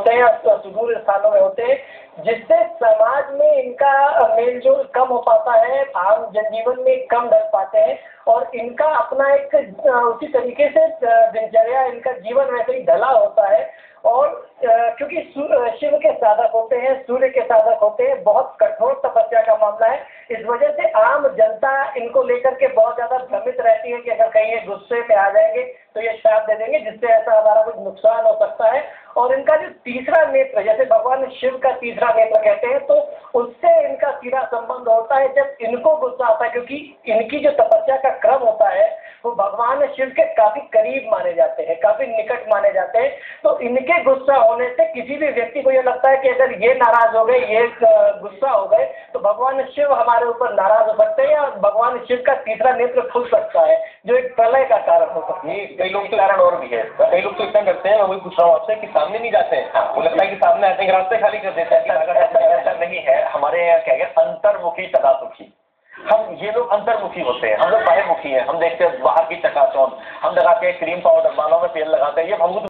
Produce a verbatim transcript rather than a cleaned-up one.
होते हैं या सुदूर स्थानों में होते हैं, जिससे समाज में इनका मेल-जोल कम हो पाता है, आम जनजीवन में कम ढल पाते हैं और इनका अपना एक उसी तरीके से दिनचर्या, इनका जीवन वैसे ही ढला होता है और क्योंकि शिव के साधक होते हैं, सूर्य के साधक होते हैं, बहुत कठोर तपस्या का मामला है। इस वजह से आम जनता इनको लेकर के बहुत ज़्यादा भ्रमित रहती है कि अगर कहीं ये गुस्से में आ जाएँगे तो ये श्राप दे देंगे, जिससे ऐसा हमारा कुछ नुकसान हो सकता है। और इनका जो तीसरा नेत्र, जैसे भगवान शिव का तीसरा नेत्र कहते हैं, तो उससे इनका सीधा संबंध होता है जब इनको गुस्सा आता है, क्योंकि इनकी जो तपस्या का क्रम होता है वो भगवान शिव के काफ़ी करीब माने जाते हैं, काफ़ी निकट माने जाते हैं। तो इनके गुस्सा होने से किसी भी व्यक्ति को ये लगता है कि अगर ये नाराज़ हो गए, ये गुस्सा हो गए, तो भगवान शिव हमारे ऊपर नाराज़ हो सकते हैं और भगवान शिव का तीसरा नेत्र खुल सकता है, जो एक प्रलय का कारण हो सकता है। कई लोग तो कारण और भी है, कई लोग तो इतना करते हैं, मैं वही पूछ रहा हूँ आपसे कि सामने नहीं जाते हैं, वो लगता है कि सामने आते हैं रास्ते खाली कर देते हैं। ऐसा नहीं है, हमारे यहाँ क्या है, अंतर्मुखी सदा सुखी। हम ये लोग अंतर्मुखी होते हैं, हम लोग बाहरमुखी हैं। हम देखते हैं बाहर की चकाचौंध, हम लगाते हैं क्रीम पाउडर, बालों में तेल लगाते हैं, ये हम